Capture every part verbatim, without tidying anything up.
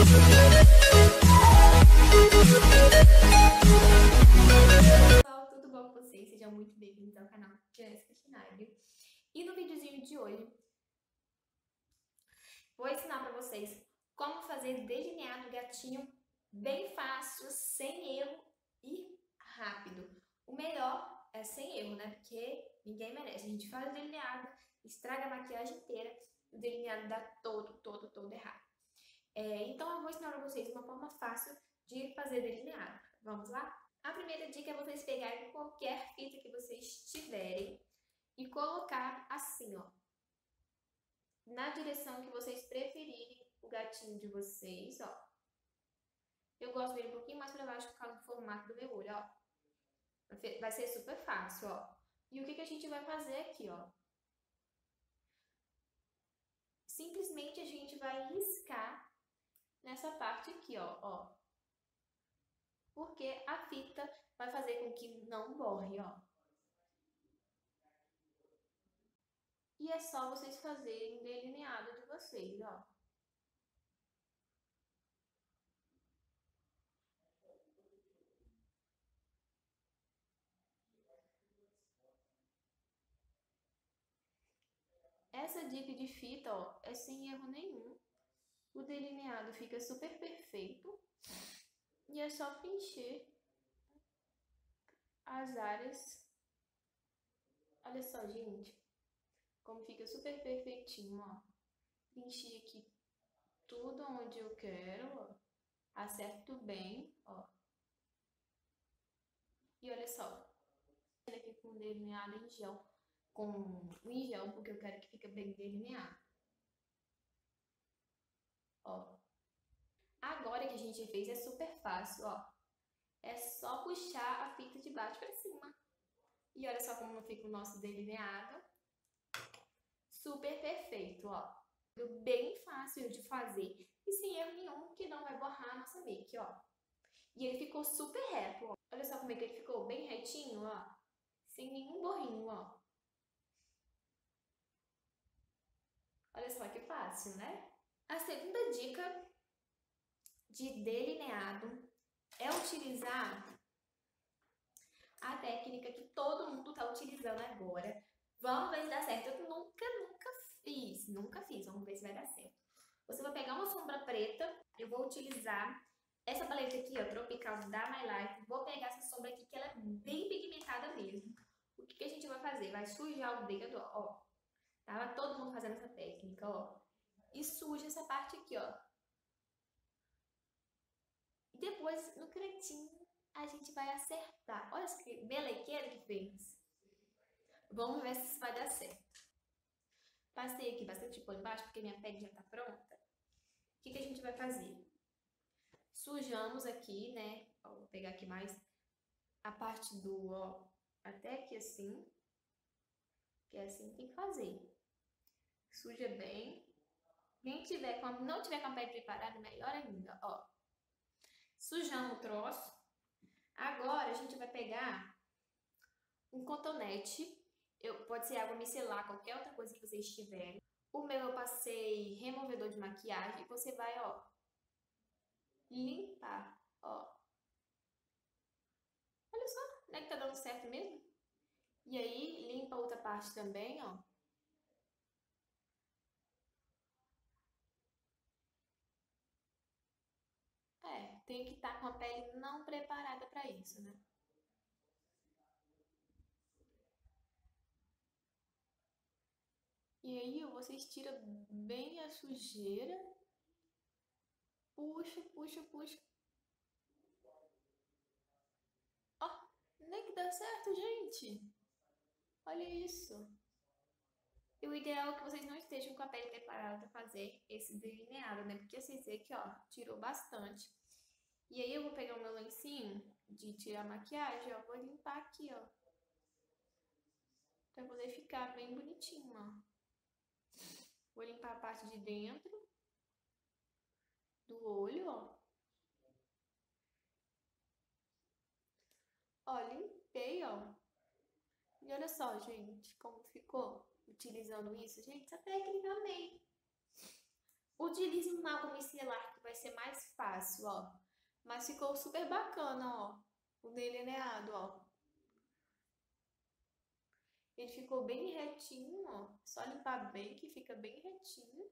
Pessoal, tudo bom com vocês? Sejam muito bem-vindos ao canal Jéssica Schneider. E no videozinho de hoje, vou ensinar para vocês como fazer delineado gatinho bem fácil, sem erro e rápido. O melhor é sem erro, né? Porque ninguém merece. A gente faz o delineado, estraga a maquiagem inteira, o delineado dá todo, todo, todo errado. É, então eu vou ensinar para vocês uma forma fácil de fazer delineado. Vamos lá? A primeira dica é vocês pegarem qualquer fita que vocês tiverem e colocar assim, ó, na direção que vocês preferirem o gatinho de vocês, ó. Eu gosto dele um pouquinho mais para baixo por causa do formato do meu olho, ó. Vai ser super fácil, ó. E o que que a gente vai fazer aqui, ó? Simplesmente a gente vai riscar nessa parte aqui, ó, ó. Porque a fita vai fazer com que não borre, ó. E é só vocês fazerem o delineado de vocês, ó. Essa dica de fita, ó, é sem erro nenhum. O delineado fica super perfeito. E é só preencher as áreas. Olha só, gente, como fica super perfeitinho, ó. Preenchi aqui tudo onde eu quero, ó. Acerto bem, ó. E olha só, aqui com delineado em gel, com o em gel, porque eu quero que fique bem delineado. Ó. Agora que a gente fez é super fácil, ó. É só puxar a fita de baixo para cima. E olha só como fica o nosso delineado. Super perfeito, ó. Bem fácil de fazer e sem erro nenhum, que não vai borrar a nossa make, ó. E ele ficou super reto, ó. Olha só como é que ele ficou bem retinho, ó. Sem nenhum borrinho, ó. Olha só que fácil, né? A segunda dica de delineado é utilizar a técnica que todo mundo tá utilizando agora. Vamos ver se dá certo. Eu nunca, nunca fiz. Nunca fiz. Vamos ver se vai dar certo. Você vai pegar uma sombra preta. Eu vou utilizar essa paleta aqui, ó, Tropical da My Life. Vou pegar essa sombra aqui, que ela é bem pigmentada mesmo. O que que a gente vai fazer? Vai sujar o dedo, ó. Tava todo mundo fazendo essa técnica, ó. E suja essa parte aqui, ó. E depois, no cantinho, a gente vai acertar. Olha que melequeira que fez. Vamos ver se isso vai dar certo. Passei aqui bastante pano embaixo, porque minha pele já tá pronta. O que que a gente vai fazer? Sujamos aqui, né? Ó, vou pegar aqui mais a parte do, ó, até aqui assim. Que é assim que tem que fazer. Suja bem. Quem tiver com, não tiver com a pele preparada, melhor ainda, ó. Sujamos o troço. Agora a gente vai pegar um cotonete. Eu, pode ser água micelar, qualquer outra coisa que vocês tiverem. O meu eu passei removedor de maquiagem. E você vai, ó, limpar, ó. Olha só, né, que tá dando certo mesmo? E aí, limpa a outra parte também, ó. É, tem que estar com a pele não preparada para isso, né? E aí, vocês tiram bem a sujeira. Puxa, puxa, puxa. Ó, nem que dá certo, gente. Olha isso. E o ideal é que vocês não estejam com a pele preparada para fazer esse delineado, né? Porque vocês veem que, ó, tirou bastante. E aí eu vou pegar o meu lencinho de tirar maquiagem, ó, vou limpar aqui, ó. Pra poder ficar bem bonitinho, ó. Vou limpar a parte de dentro do olho, ó. Ó, limpei, ó. E olha só, gente, como ficou utilizando isso. Gente, essa técnica eu amei. Utilize uma água micelar, que vai ser mais fácil, ó. Mas ficou super bacana, ó, o delineado, ó. Ele ficou bem retinho, ó. Só limpar bem que fica bem retinho.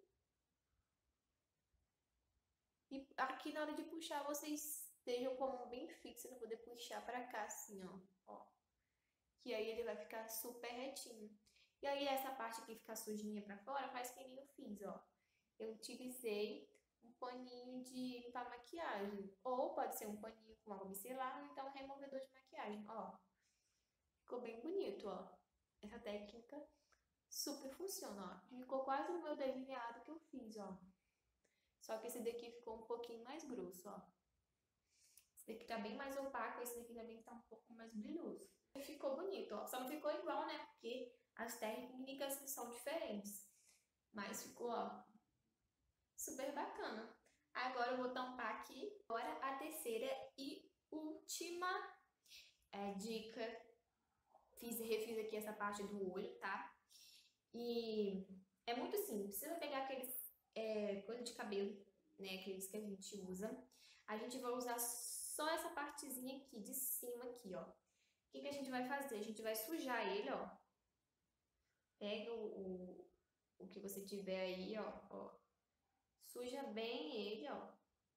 E aqui na hora de puxar, vocês estejam com a mão bem fixa pra poder puxar pra cá, assim, ó. ó. Que aí ele vai ficar super retinho. E aí essa parte aqui ficar sujinha pra fora, faz que nem eu fiz, ó. Eu utilizei um paninho de limpar maquiagem. Ou pode ser um paninho com água micelar, ou então um removedor de maquiagem, ó. Ficou bem bonito, ó. Essa técnica super funciona, ó. Ficou quase o meu delineado que eu fiz, ó. Só que esse daqui ficou um pouquinho mais grosso, ó. Esse daqui tá bem mais opaco, esse daqui também tá um pouco mais brilhoso. E ficou bonito, ó. Só não ficou igual, né? Porque as técnicas são diferentes. Mas ficou, ó, super bacana. Agora eu vou tampar aqui. Agora a terceira e última é, dica. Fiz, refiz aqui essa parte do olho, tá? E é muito simples. Você vai pegar aqueles é, coisa de cabelo, né? Aqueles que a gente usa. A gente vai usar só essa partezinha aqui, de cima aqui, ó. O que, que a gente vai fazer? A gente vai sujar ele, ó. Pega o, o, o que você tiver aí, ó, ó. Suja bem ele, ó.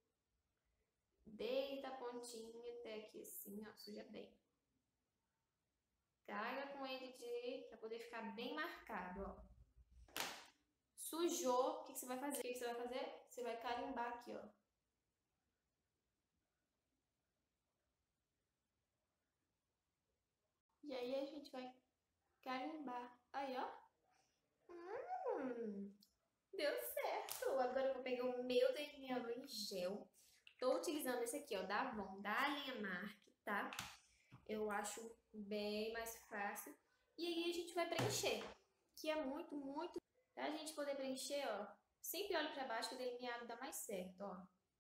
Deita a pontinha até aqui assim, ó. Suja bem. Carga com ele de... pra poder ficar bem marcado, ó. Sujou, o que, que você vai fazer? O que, que você vai fazer? Você vai carimbar aqui, ó. E aí a gente vai carimbar. Aí, ó. Hum, deu certo. Agora eu vou pegar o meu delineador em gel. Tô utilizando esse aqui, ó, da Avon, da linha Mark, tá? Eu acho bem mais fácil. E aí a gente vai preencher, que é muito, muito... Pra gente poder preencher, ó, sempre olho pra baixo que o delineado dá mais certo, ó.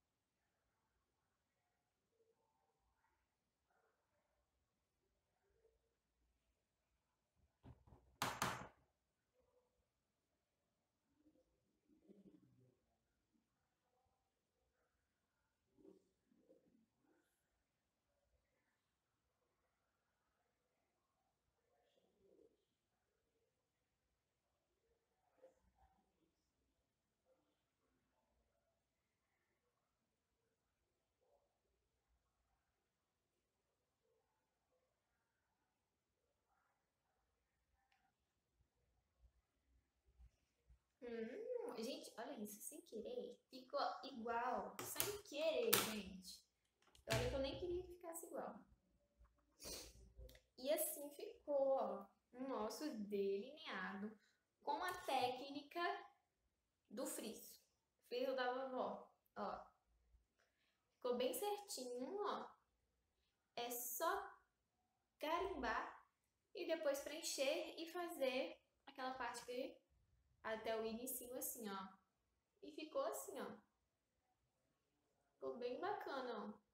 Hum, gente, olha isso, sem querer, ficou igual, sem querer, gente. Olha que eu nem queria que ficasse igual. E assim ficou, ó, o nosso delineado com a técnica do friso. Friso da vovó, ó. Ficou bem certinho, ó. É só carimbar e depois preencher e fazer aquela parte que até o inicinho assim, ó. E ficou assim, ó. Ficou bem bacana, ó.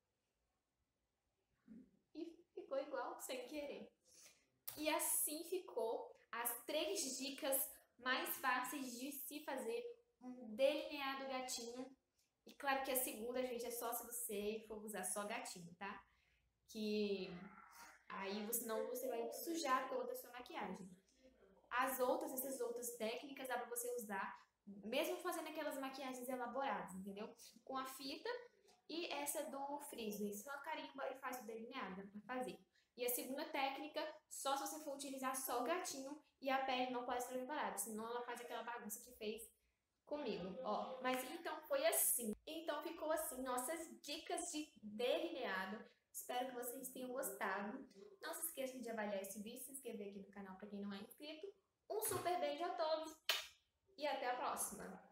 E ficou igual, sem querer. E assim ficou as três dicas mais fáceis de se fazer um delineado gatinho. E claro que a segunda, gente, é só se você for usar só gatinho, tá? Que aí, senão você vai sujar toda a sua maquiagem. As outras, essas outras técnicas dá pra você usar, mesmo fazendo aquelas maquiagens elaboradas, entendeu? Com a fita e essa do friso, só carimba e faz o delineado pra fazer. E a segunda técnica, só se você for utilizar só o gatinho e a pele não pode ser preparada, senão ela faz aquela bagunça que fez comigo, ó. Mas então foi assim. Então ficou assim, nossas dicas de delineado. Espero que vocês tenham gostado. Não se esqueçam de avaliar esse vídeo, se inscrever aqui no canal para quem não é inscrito. Um super beijo a todos e até a próxima!